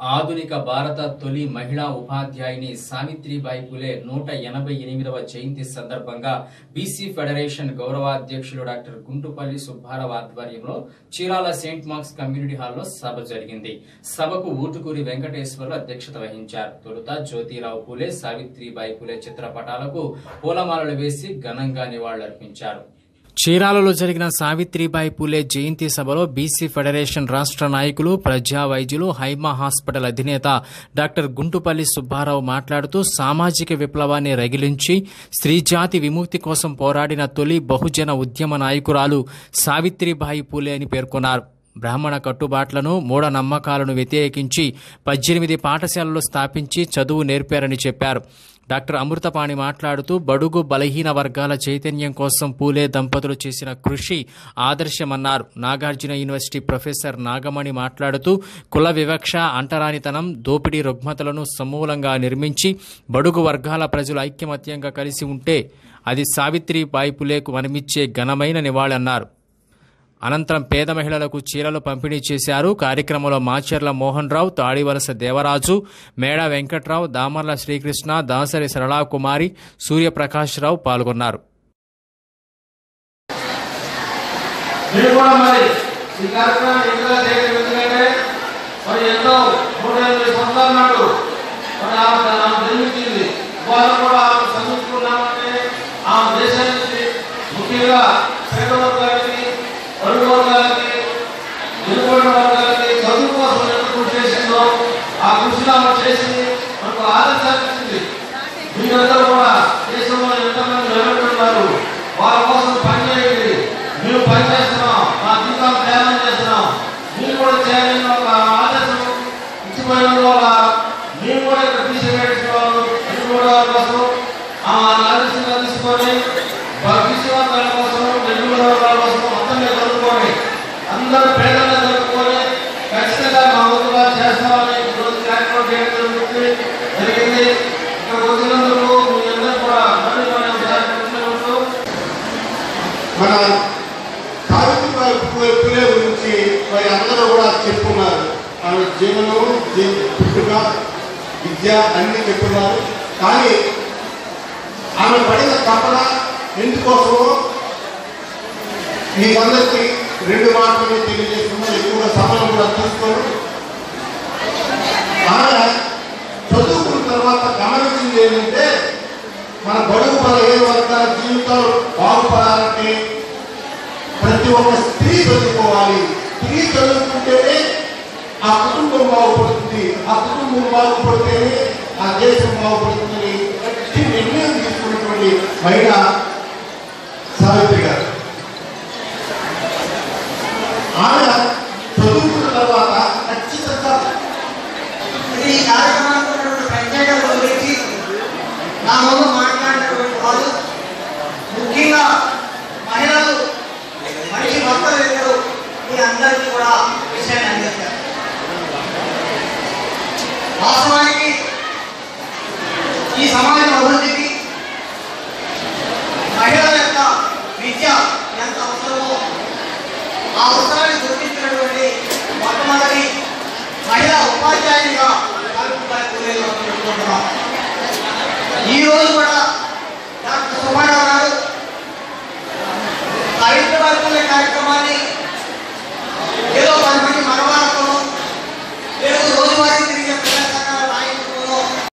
ఆధునిక భారత తొలి మహిళా ఉపాధ్యాయుని సావిత్రిబాయి పులే 188వ జయంతి సందర్భంగా బీసీ ఫెడరేషన్ గౌరవాధ్యక్షులు డాక్టర్ గుంటుపల్లి సుబ్బారావు ఆధ్వర్యంలో చీరాల సెయింట్ మార్క్స్ కమ్యూనిటీ హాల్లో సభ జరిగింది. సభకు ఊటుకూరి వెంకటేశ్వర్లు అధ్యక్షత వహించారు. తొలుత జ్యోతిరావు పులే, సావిత్రిబాయి పులే చిత్రపటాలకు పూలమాలలు వేసి ఘనంగా నివాళులర్పించారు. చీరాలలో జరిగిన సావిత్రిబాయి పులే జయంతి సభలో బీసీ ఫెడరేషన్ రాష్ట్ర నాయకులు, ప్రజా వైద్యులు, హైమా హాస్పిటల్ అధినేత డాక్టర్ గుంటుపల్లి సుబ్బారావు మాట్లాడుతూ సామాజిక విప్లవాన్ని రగిలించి స్త్రీజాతి విముక్తి కోసం పోరాడిన తొలి బహుజన ఉద్యమ నాయకురాలు సావిత్రిబాయి పులే అని పేర్కొన్నారు. బ్రాహ్మణ కట్టుబాట్లను, మూఢనమ్మకాలను వ్యతిరేకించి 18 పాఠశాలలు స్థాపించి చదువు నేర్పారని చెప్పారు. డాక్టర్ అమృతపాణి మాట్లాడుతూ బడుగు బలహీన వర్గాల చైతన్యం కోసం పూలే దంపతులు చేసిన కృషి ఆదర్శమన్నారు. నాగార్జున యూనివర్సిటీ ప్రొఫెసర్ నాగమణి మాట్లాడుతూ కుల వివక్ష, అంటరానితనం, దోపిడీ రుగ్మతలను సమూలంగా నిర్మించి బడుగు వర్గాల ప్రజలు ఐక్యమత్యంగా కలిసి ఉంటే అది సావిత్రిబాయి పులేకు మనమిచ్చే ఘనమైన నివాళన్నారు. అనంతరం పేద మహిళలకు చీరలు పంపిణీ చేశారు. కార్యక్రమంలో మాచర్ల మోహన్ రావు, తాడివలస దేవరాజు, మేడ వెంకట్రావు, దామర్ల శ్రీకృష్ణ, దాసరి సరళాకుమారి, సూర్యప్రకాష్ రావు పాల్గొన్నారు. మీరందరూ కూడా దేశంలో ఎంతమంది నిలబెట్టున్నారు, వాళ్ళ కోసం పనిచేయండి. మేము పనిచేస్తున్నాం, మా జీవితాలు త్యాగం చేస్తున్నాం, మీరు కూడా చేయాలని ఒక ఆదేశం ఇచ్చిపోయిన వల్ల మేము కూడా ఇక్కడ బీసీ వాళ్ళు కోసం ఆదేశంగా తీసుకొని బీసీ వాళ్ళ కోసం, వాళ్ళ కోసం మొత్తం మీద చదువుకొని అందరూ పేదలను చదువుకొని ఖచ్చితంగా మా వంతుగా చేస్తామని ఈరోజు కార్యక్రమం చేయడం జరిగింది. మన సావిత్రిబాయి పులే గురించి మరి అందరూ కూడా చెప్పుకున్నారు. ఆమె జీవనం, పుట్టుక, విద్య అన్ని చెప్పుకున్నారు. కానీ ఆమె పడిన తపన ఎందుకోసమో మీకందరికీ 2 మాటలు తెలియజేస్తున్నారు. ఎక్కువగా సమయం కూడా తీసుకోరు. ఆమె చదువుకున్న తర్వాత గమనించింది ఏంటంటే మన బడుగు బలహీన వర్గాల జీవితాలు బాగుపడాలంటే ప్రతి ఒక్క స్త్రీ చదువుకోవాలి. స్త్రీ చదువుకుంటేనే ఆ కుటుంబం బాగుపడుతుంది, ఆ కుటుంబం బాగుపడితేనే ఆ దేశం బాగుపడుతుందని గట్టి నిర్ణయం తీసుకున్నటువంటి మహిళ సావిత్రి గారు. ఆమె చదువుకున్న తర్వాత ఖచ్చితంగా ఈ కార్యక్రమానికి ప్రత్యేకత గురించి నా ముందు మాట్లాడినటువంటి వారు ముఖ్యంగా మహిళలు, మనిషి మొత్తం ఇద్దరు మీ అందరికీ కూడా విషయాన్ని అందిస్తారు. వాస్తవానికి ఈ సమాజం అభివృద్ధికి మహిళల యొక్క విద్య ఎంత అవసరమో ఆ అవసరాన్ని గుర్తించినటువంటి మొట్టమొదటి మహిళా ఉపాధ్యాయునిగా పెట్టుకుంటున్నాం. ఈ రోజు కూడా డాక్టర్ సుబ్బారావు గారు సావిత్రిబాయి పులే కార్యక్రమాన్ని ఏదో 10